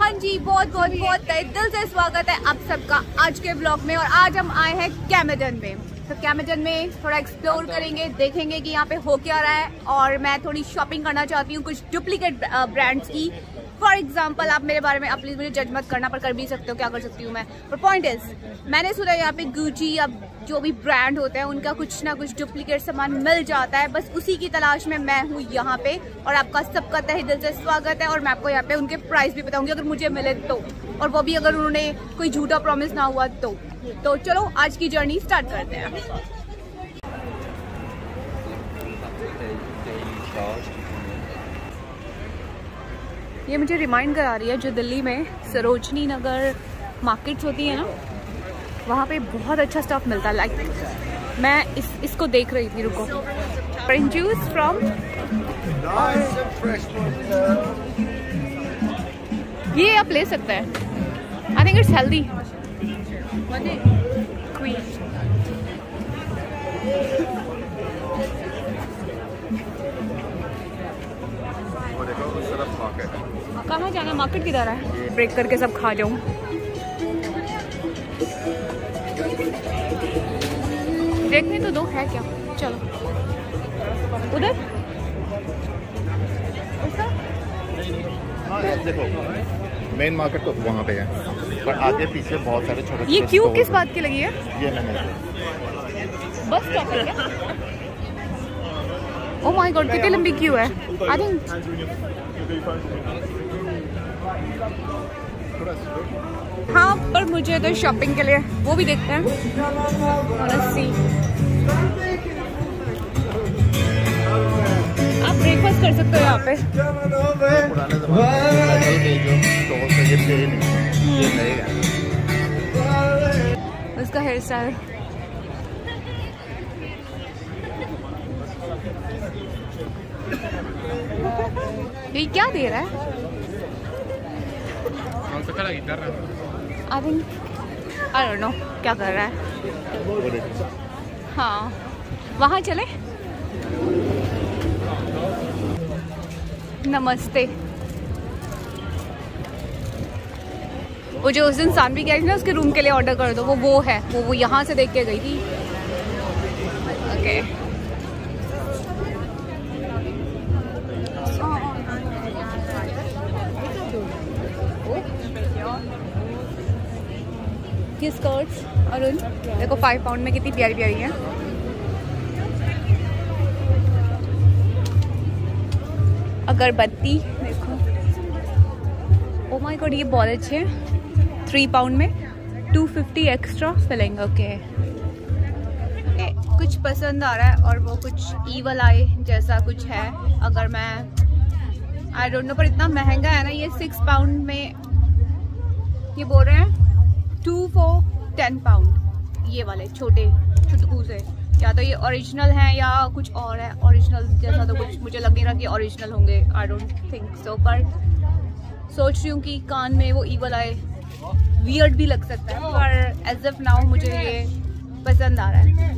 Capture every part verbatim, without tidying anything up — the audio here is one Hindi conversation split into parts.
हाँ जी, बहुत बहुत बहुत तहे दिल से स्वागत है आप सबका आज के ब्लॉग में। और आज हम आए हैं कैमेडन में। तो कैमेडन में थोड़ा एक्सप्लोर करेंगे, देखेंगे कि यहाँ पे हो क्या रहा है। और मैं थोड़ी शॉपिंग करना चाहती हूँ कुछ डुप्लीकेट ब्रांड्स की। फॉर एग्जाम्पल, आप मेरे बारे में आप प्लीज मुझे जज मत करना, पर कर भी सकते हो, क्या कर सकती हूँ मैं। पर पॉइंट इज, मैंने सुना यहाँ पे गुची या जो भी ब्रांड होते हैं उनका कुछ ना कुछ डुप्लीकेट सामान मिल जाता है। बस उसी की तलाश में मैं हूँ यहाँ पे। और आपका सबका तहे दिल से स्वागत है। और मैं आपको यहाँ पे उनके प्राइस भी बताऊंगी अगर मुझे मिले तो, और वो भी अगर उन्होंने कोई झूठा प्रॉमिस ना हुआ तो। तो चलो आज की जर्नी स्टार्ट करते हैं। ये मुझे रिमाइंड करा रही है जो दिल्ली में सरोजनी नगर मार्केट्स होती है ना, वहाँ पे बहुत अच्छा स्टफ मिलता है। लाइक मैं इस इसको देख रही थी, रुको, ऑरेंज जूस फ्रॉम, ये आप ले सकते हैं। I think it's healthy. कहाँ जाना, मार्केट किधर है? ब्रेक करके सब खा जाऊं। देखने तो दो है क्या, चलो उधर। देखो मेन मार्केट तो वहाँ पे है, पर आगे पीछे बहुत सारे छोटे। ये क्यों किस बात की लगी है? ये मैंने बस स्टॉप है क्या? ओह माय गॉड, कितनी लंबी क्यू है। आई थिंक हाँ, पर मुझे तो शॉपिंग के लिए वो भी देखते हैं। आप ब्रेकफास्ट कर सकते हो यहाँ पे। पुराने जमाने में जो स्टोर से ये प्लेन ये नए हैं। उसका हेयर स्टाइल ये क्या दे रहा है? I think I don't know क्या कर रहा है। हाँ, वहाँ चले। नमस्ते। वो जो उस दिन सानवी कह रही थी ना उसके रूम के लिए ऑर्डर कर दो, वो वो है, वो वो यहाँ से देख के गई थी। ओके ये स्कर्ट्स अरुण देखो, फाइव पाउंड में कितनी प्यारी प्यारी हैं। अगरबत्ती देखो, ओ माय गॉड, ये बहुत अच्छे हैं। थ्री पाउंड में two fifty extra filling. Okay, कुछ पसंद आ रहा है और वो कुछ ईवल आई जैसा कुछ है। अगर मैं आई डोंट नो, पर इतना महंगा है ना ये। सिक्स पाउंड में ये बोल रहे हैं टू फोर टेन पाउंड। ये वाले छोटे छुटकू से, या तो ये ओरिजिनल हैं या कुछ और है। ओरिजिनल जैसा तो कुछ मुझे लग नहीं रहा कि ओरिजिनल होंगे। आई डोंट थिंक सो, पर सोच रही हूँ कि कान में वो ईवल आए, वियर्ड भी लग सकता है, पर एज ऑफ नाउ मुझे ये पसंद आ रहा है।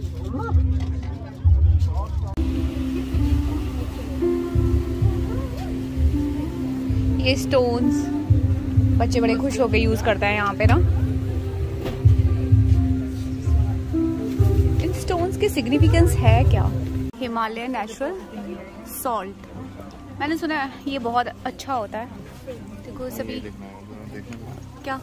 ये स्टोन्स बच्चे बड़े खुश होकर यूज करते हैं यहाँ पे ना। इन स्टोन्स की सिग्निफिकेंस है क्या? हिमालय नेचुरल सॉल्ट, मैंने सुना है ये बहुत अच्छा होता है। देखो सभी क्या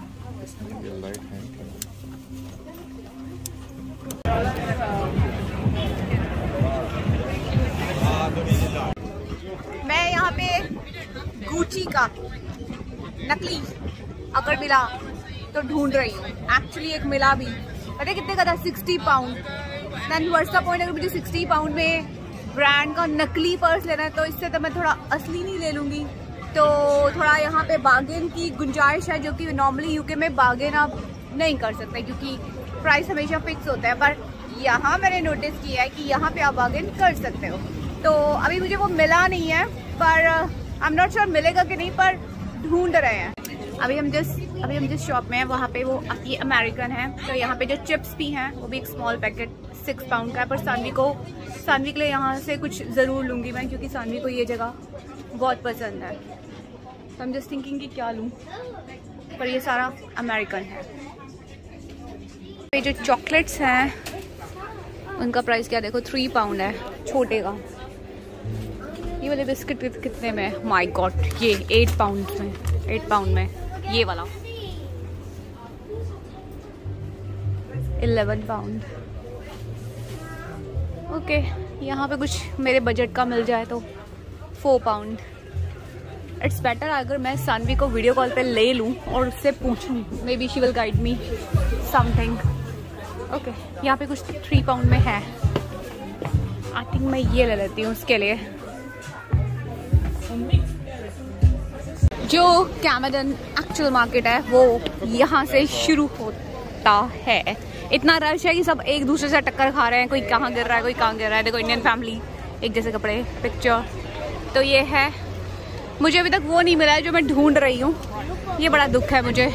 मैं यहाँ पे गुची का नकली अगर मिला तो ढूंढ रही हूँ। एक्चुअली एक मिला भी, पता है कितने का था? Sixty pound. Then what's the point, अगर मुझे सिक्सटी पाउंड में ब्रांड का नकली पर्स लेना है तो इससे तो मैं थोड़ा असली नहीं ले लूँगी। तो थोड़ा यहाँ पे बार्गेन की गुंजाइश है, जो कि नॉर्मली यूके में बार्गेन आप नहीं कर सकते क्योंकि प्राइस हमेशा फिक्स होता है। पर यहाँ मैंने नोटिस किया है कि यहाँ पे आप बार्गेन कर सकते हो। तो अभी मुझे वो मिला नहीं है, पर आई एम नॉट श्योर मिलेगा कि नहीं, पर ढूंढ रहे हैं। अभी हम जिस अभी हम जिस शॉप में हैं वहाँ पे वो ये अमेरिकन है। तो यहाँ पे जो चिप्स भी हैं वो भी एक स्मॉल पैकेट सिक्स पाउंड का है। पर सानवी को सानवी के लिए यहाँ से कुछ ज़रूर लूँगी मैं, क्योंकि सानवी को ये जगह बहुत पसंद है। आई एम जस्ट थिंकिंग कि क्या लूँ, पर ये सारा अमेरिकन है। ये जो चॉकलेट्स हैं उनका प्राइस क्या देखो, थ्री पाउंड है छोटे का। ये वाले बिस्किट कितने में? माय गॉड, ये एट पाउंड में, एट पाउंड में ये वाला इलेवन पाउंड। ओके, यहाँ पे कुछ मेरे बजट का मिल जाए तो फोर पाउंड। इट्स बेटर अगर मैं सानवी को वीडियो कॉल पे ले लूँ और उससे पूछूँ, maybe she will guide me something. Okay, यहाँ पे कुछ थ्री पाउंड में है। आई थिंक मैं ये ले लेती हूँ उसके लिए। जो कैमेडन एक्चुअल मार्केट है वो यहाँ से शुरू होता है। इतना रश है कि सब एक दूसरे से टक्कर खा रहे हैं, कोई कहाँ गिर रहा है कोई कहाँ गिर रहा है। देखो इंडियन फैमिली, एक जैसे कपड़े, पिक्चर। तो ये है, मुझे अभी तक वो नहीं मिला है जो मैं ढूंढ रही हूँ, ये बड़ा दुख है मुझे।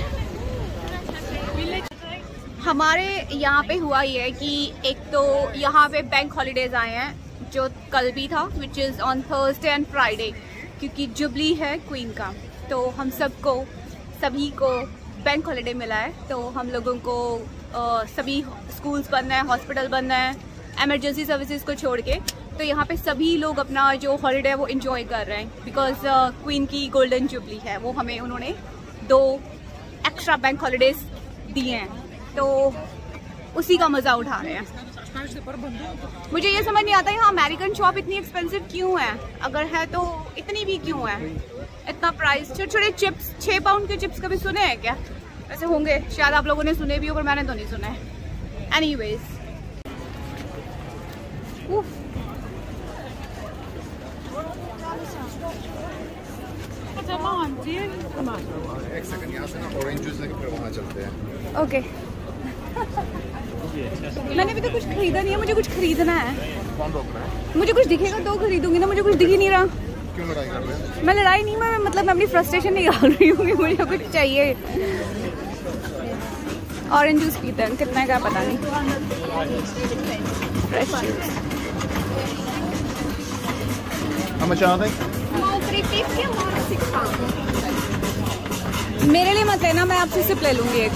हमारे यहाँ पे हुआ ये है कि एक तो यहाँ पे बैंक हॉलीडेज आए हैं, जो कल भी था, which is on Thursday and Friday, क्योंकि जुबली है क्वीन का। तो हम सबको सभी को बैंक हॉलीडे मिला है। तो हम लोगों को आ, सभी स्कूल्स बंद हैं, हॉस्पिटल बंद हैं, एमरजेंसी सर्विसेज को छोड़ के। तो यहाँ पे सभी लोग अपना जो हॉलीडे है वो इन्जॉय कर रहे हैं, बिकॉज क्वीन की गोल्डन जुबली है, वो हमें उन्होंने दो एक्स्ट्रा बैंक हॉलीडेज दिए हैं, तो उसी का मज़ा उठा रहे हैं। मुझे ये समझ नहीं आता यहाँ अमेरिकन शॉप इतनी एक्सपेंसिव क्यों है, अगर है तो इतनी भी क्यों है, इतना प्राइस। छोटे छोटे चिप्स, छः पाउंड के चिप्स कभी सुने हैं क्या? ऐसे होंगे, शायद आप लोगों ने सुने भी हो, पर मैंने तो नहीं सुना है। एनीवेज, एक सेकंड, यहाँ से ना ऑरेंज जूस लेके फिर वहाँ चलते हैं। ओके, मैंने अभी तो कुछ खरीदा नहीं है, मुझे कुछ खरीदना है। कौन रोक रहा है? मुझे कुछ दिखेगा तो खरीदूंगी ना, मुझे कुछ दिख ही नहीं रहा। क्यों लड़ाई कर रहे हैं? मैं लड़ाई नहीं, मैं मतलब मैं अपनी फ्रस्ट्रेशन निकाल रही हूँ कि मुझे कुछ चाहिए। ऑरेंज जूस पीते हैं, कितना का पता नहीं। Fresh juice. How much are they? मेरे लिए मत लेना, मैं आपसे सिर्फ ले लूंगी एक।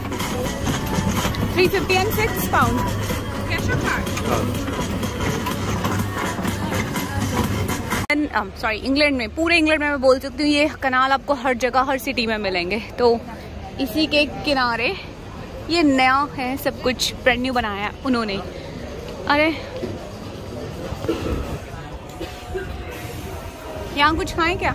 Three fifty and six pound. Sorry, England में, पूरे इंग्लैंड में मैं बोल सकती हूँ ये कनाल आपको हर जगह, हर सिटी में मिलेंगे। तो इसी के किनारे ये नया है, सब कुछ ब्रांड न्यू बनाया है उन्होंने। अरे यहाँ कुछ खाएं क्या?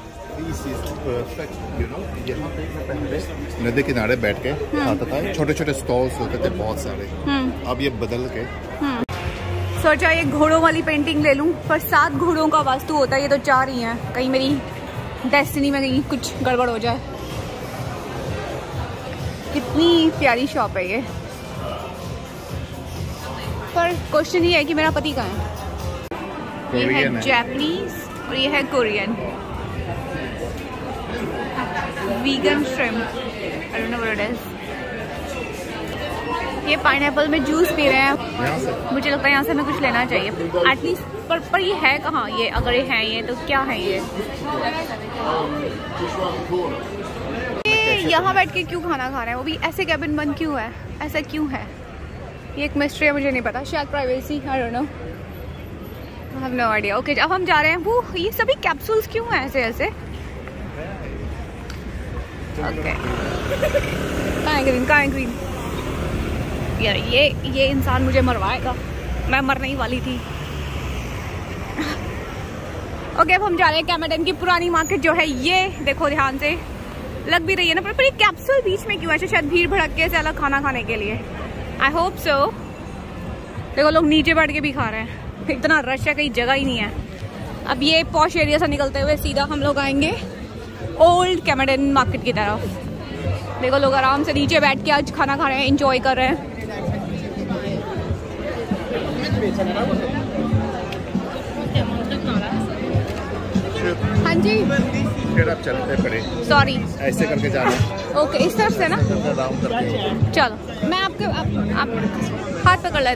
नदी किनारे बैठ के खाता था, छोटे छोटे स्टॉल्स होते थे बहुत सारे, अब ये बदल के। सोचा ये घोड़ों वाली पेंटिंग ले लूं, पर सात घोड़ों का वास्तु होता है, ये तो चार ही हैं, कहीं मेरी डेस्टिनी में कहीं कुछ गड़बड़ हो जाए। कितनी प्यारी शॉप है ये, पर क्वेश्चन ये है कि मेरा पति कहाँ है? ये है जापानीज और ये है Korean. Vegan shrimp, I don't know what it is. ये पाइनएप्पल में जूस पी रहे हैं, मुझे लगता है यहाँ से हमें कुछ लेना चाहिए एटलीस्ट। पर पर ये है कहाँ ये? अगर ये है ये तो क्या है ये? ये यहाँ बैठ के क्यों खाना खा रहे हैं? वो भी ऐसे कैबिन बंद क्यों है? ऐसा क्यों है? ये एक मिस्ट्री है, मुझे नहीं पता, शायद privacy, I don't know, I have no idea. Okay, अब हम जा रहे हैं। वो ये सभी कैप्सूल्स क्यों हैं ऐसे ऐसे? ओके, कहाँ है ग्रीन, कहाँ है ग्रीन? यार ये ये इंसान मुझे मरवाएगा, मैं मरने ही वाली थी। ओके, अब हम जा रहे हैं कैमेडन की पुरानी मार्केट जो है ये, देखो ध्यान से, लग भी रही है ना, पर ये कैप्सूल बीच में क्यों है? शायद भीड़ भड़के से अलग खाना खाने के लिए, आई होप सो। देखो लोग नीचे बैठ के भी खा रहे हैं, इतना रश है, कहीं जगह ही नहीं है। अब ये पॉश एरिया से निकलते हुए सीधा हम लोग आएंगे ओल्ड कैमेडन मार्केट की तरफ। देखो लोग आराम से नीचे बैठ के आज खाना खा रहे हैं, एंजॉय कर रहे हैं। हाँ जी, फिर आप चलते पड़े, सॉरी, ऐसे करके जाना। ओके, इस तरफ से ना, राउंड करके। चलो मैं आपके आप, आप हाथ पकड़ लेते।